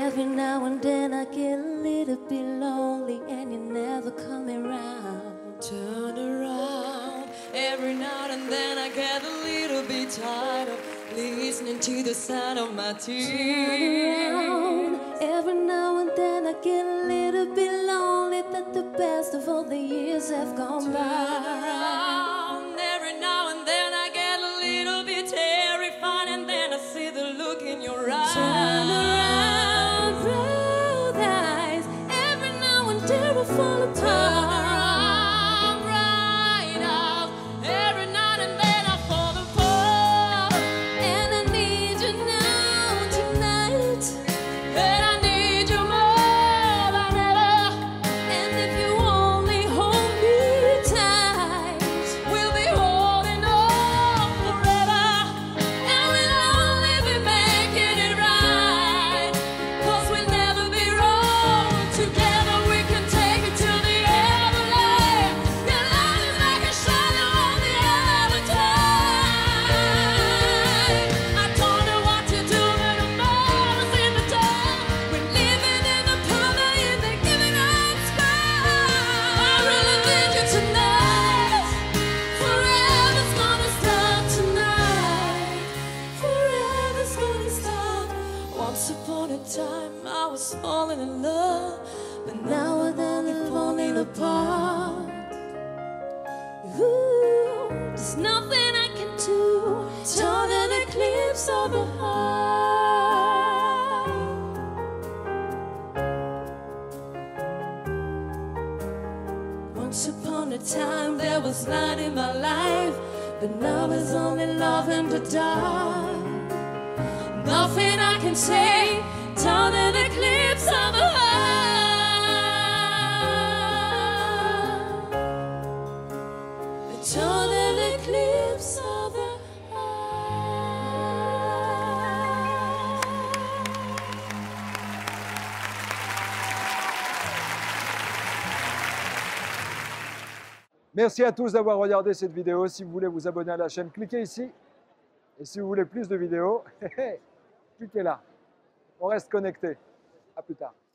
Every now and then I get a little bit lonely and you never come around. Turn around. Every now and then I get a little bit tired of listening to the sound of my tears. Turn around. Every now and then I get a little bit lonely that the best of all the years have gone by. Around. Every now and then I get a little bit terrified, and then I see the look in your eyes. Turn around, brown eyes. Every now and then I fall apart. Once upon a time I was falling in love, but Now we're only falling apart. Ooh, there's nothing I can do. Torn in the eclipse of the heart. Once upon a time there was light in my life, but now there's only love in the dark. Nothing I can say, torn in the eclipse of the heart. Torn in the eclipse of the heart. Merci à tous d'avoir regardé cette vidéo. Si vous voulez vous abonner à la chaîne, cliquez ici. Et si vous voulez plus de vidéos, cliquez là. On reste connecté. À plus tard.